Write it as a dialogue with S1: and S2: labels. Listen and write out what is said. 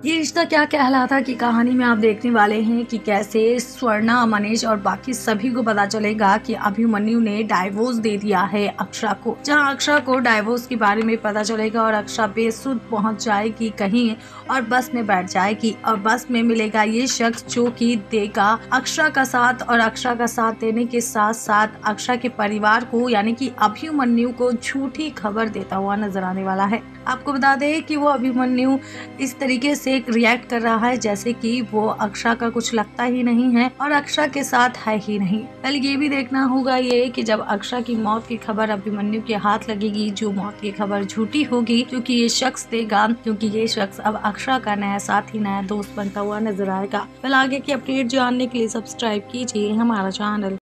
S1: ये रिश्ता क्या कहलाता की कहानी में आप देखने वाले हैं कि कैसे स्वर्णा, मनीष और बाकी सभी को पता चलेगा कि अभिमन्यु ने डाइवोर्स दे दिया है अक्षरा को। जहां अक्षरा को डाइवोर्स के बारे में पता चलेगा और अक्षरा बेसुध पहुंच जाएगी कहीं और बस में बैठ जाएगी और बस में मिलेगा ये शख्स जो कि देगा अक्षरा का साथ और अक्षरा का साथ देने के साथ साथ अक्षरा के परिवार को यानी कि अभिमन्यु को झूठी खबर देता हुआ नजर आने वाला है। आपको बता दें कि वो अभिमन्यु इस तरीके से रिएक्ट कर रहा है जैसे कि वो अक्षरा का कुछ लगता ही नहीं है और अक्षरा के साथ है ही नहीं। कल ये भी देखना होगा ये कि जब अक्षरा की मौत की खबर अभिमन्यु के हाथ लगेगी, जो मौत की खबर झूठी होगी क्योंकि ये शख्स देगा, क्योंकि ये शख्स अब अक्षरा का नया साथी, नया दोस्त बनता हुआ नजर आएगा। कल आगे की अपडेट जानने के लिए सब्सक्राइब कीजिए हमारा चैनल।